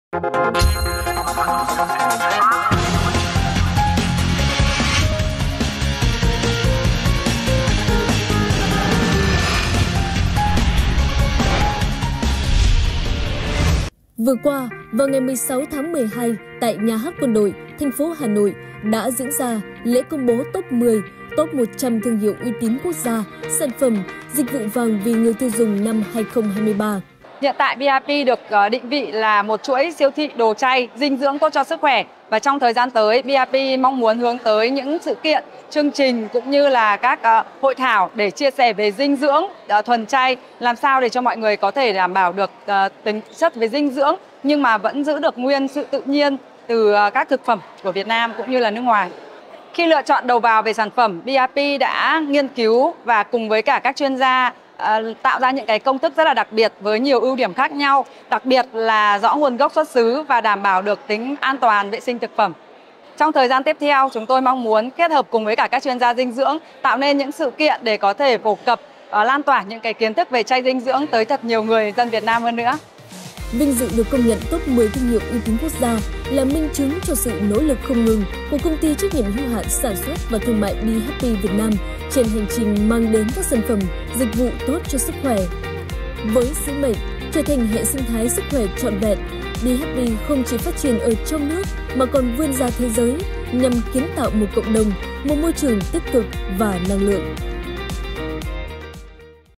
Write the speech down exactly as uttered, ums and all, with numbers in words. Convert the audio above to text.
Vừa qua, vào ngày mười sáu tháng mười hai, tại Nhà hát Quân đội, thành phố Hà Nội đã diễn ra lễ công bố top mười, top một trăm thương hiệu uy tín quốc gia, sản phẩm, dịch vụ vàng vì người tiêu dùng năm hai không hai ba. Hiện tại bê i pê được định vị là một chuỗi siêu thị đồ chay, dinh dưỡng tốt cho sức khỏe. Và trong thời gian tới, bê i pê mong muốn hướng tới những sự kiện, chương trình cũng như là các uh, hội thảo để chia sẻ về dinh dưỡng uh, thuần chay, làm sao để cho mọi người có thể đảm bảo được uh, tính chất về dinh dưỡng nhưng mà vẫn giữ được nguyên sự tự nhiên từ uh, các thực phẩm của Việt Nam cũng như là nước ngoài. Khi lựa chọn đầu vào về sản phẩm, bê i pê đã nghiên cứu và cùng với cả các chuyên gia uh, tạo ra những cái công thức rất là đặc biệt với nhiều ưu điểm khác nhau, đặc biệt là rõ nguồn gốc xuất xứ và đảm bảo được tính an toàn vệ sinh thực phẩm. Trong thời gian tiếp theo, chúng tôi mong muốn kết hợp cùng với cả các chuyên gia dinh dưỡng tạo nên những sự kiện để có thể phổ cập, uh, lan tỏa những cái kiến thức về chay dinh dưỡng tới thật nhiều người dân Việt Nam hơn nữa. Vinh dự được công nhận top mười thương hiệu uy tín quốc gia là minh chứng cho sự nỗ lực không ngừng của công ty trách nhiệm hữu hạn sản xuất và thương mại bê hát pê Việt Nam trên hành trình mang đến các sản phẩm, dịch vụ tốt cho sức khỏe. Với sứ mệnh trở thành hệ sinh thái sức khỏe trọn vẹn, bê hát pê không chỉ phát triển ở trong nước mà còn vươn ra thế giới nhằm kiến tạo một cộng đồng, một môi trường tích cực và năng lượng.